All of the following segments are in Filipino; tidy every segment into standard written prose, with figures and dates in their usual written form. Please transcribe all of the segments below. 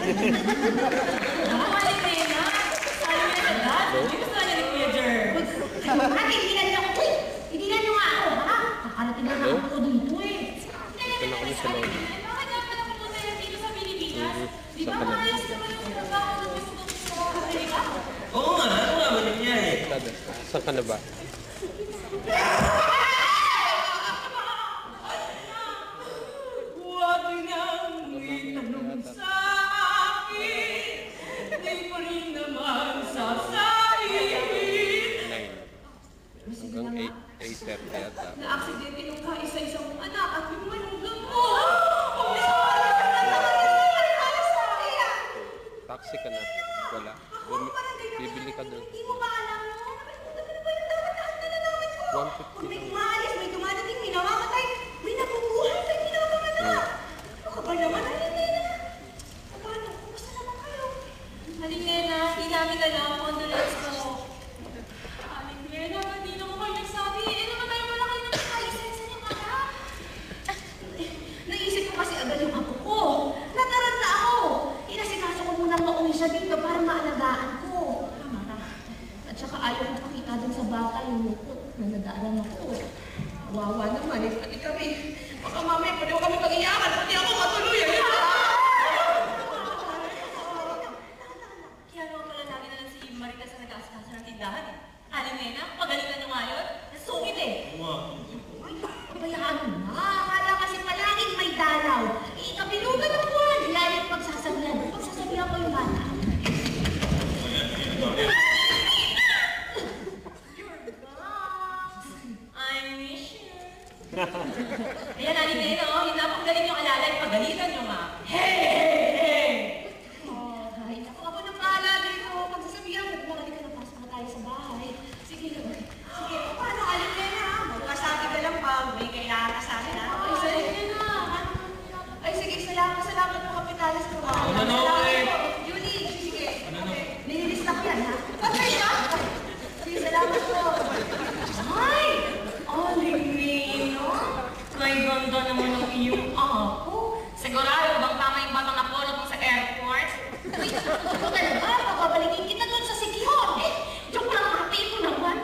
Mali na yun, ha? Sabi niya sa dad, hindi gusto niya ni Kuya Jer. Ate, hindihan niyo ako. Uy! Hindihan niyo nga ako, ha? Kakarating na ako dito eh. Ito na kami sa loob. Bakit dapat ako punta yan dito sa Pilipinas? Di ba maayos naman yung trabaho ng gusto ko sa Amerika? Oo nga, ano nga ba nangyari? Saan ka na ba? Huwag niyang itanong sa akin, di pa rin naman sasabihin. 9. Hanggang 8:30 yata. Na-aksidente nung kaisa-isa mong anak at yung manugang mo. Taxi ka na. Wala. Bibili ka doon. Hindi mo ba alam mo? Kung 150 may lang. umaalis, may dumadating, may namamatay, may nabubuhay, may pinapaganak. Ako ba naman? Paano? Kumusta naman kayo? Halina, hindi namin alam kung ano lang ito. Halina, hindi na mo kayo nagsabi. Naman tayo pala kayo nagkakaisa-isa niyong anak. Naisip ko kasi agad yung apo ko. Nataranta ako. Inasikaso ko munang mauwi siya dito para maalagaan ko. At saka ayaw ko pakita dun sa bata yung lukot na nag-aaral ako. Wawa naman eh. Pati kami. Baka mamaya pwede ko kami mag-iyakan. Pati ako matuluyan. Kaya naman pala lagi na lang si Marita sa nag-aasikaso ng tindahan. Halina, pagalitan niyo ngayon. Nasungit eh. Bayaan mo na. Akala kasi palaging may dalaw. Kabilugan ng buwan. Lalo pagsasabihan. Pagsasabihan ko yung bata. I miss you. Ayan, Halina, no? Hindi na pagaling yung alalay. Pagalitan niyo nga. Hey! Ay, naku, ako nang bahala dito. Pagsasabihan mo, bumalik ka na pasok na tayo sa bahay. Sige, sige. Paano, Alina? Magkasabi ka lang pag may kailangan ka sa akin, ha? Ay, sige na. Ay, sige, salamat po, Kapitalis. Ano na, okay? Julie, sige. Ano na? Nililista ko yan, ha? Okay, ha? Sige, salamat po. Ay! Alina! May ganda naman ng iyong apo. Sigurado bang tama yung batang napulot mo sa airport? Uy, ito talaga. Papabalikin kita doon sa Sikion. Joke lang, ate ko naman.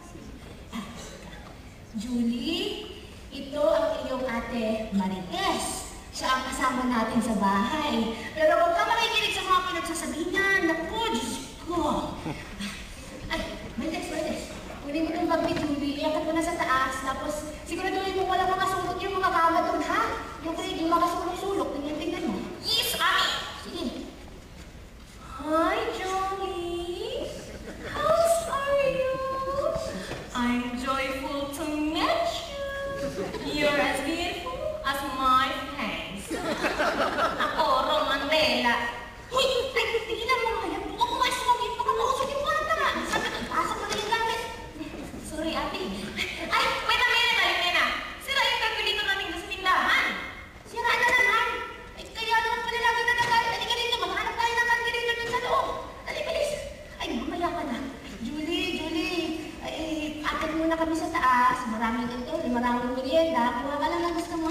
Julie, ito ang iyong ate Marites. Siya ang kasama natin sa bahay. Pero huwag ka makikinig sa mga pinagsasabihin niya. Naku, Diyos ko. Ay, Marites. Kunin mo itong bag ni Julie. Iyakat mo na sa taas. Tapos, siguraduhin mo walang mga sulok yung mga kama doon, ha? Yung mga sulok-sulok. Tingnan mo. Yes, Ami! Sige. Hi, Johnny! How are you? I'm joyful to meet you. You're as beautiful as my face. Ako, Romandela. Hoy! Ay, tingnan mo nga yan. Huwag mo kasi mag-hit. Baka mausok yung kwarta nga. Sabi ko, pasok mo na yung gamit. Sorry, ate. Ay, wait a minute, Alina. Sira yung calculator natin sa tindahan. Sira na naman. Ay, kaya naman pala lagi na nagalit. Halika dito. Maghanap tayo ng calculator dun sa loob. Dali, bilis. Ay, mamaya ka na. Julie. Ay, atin muna kami sa taas. Maraming ganito. Maraming merienda. Kuha ka lang ng gusto mo.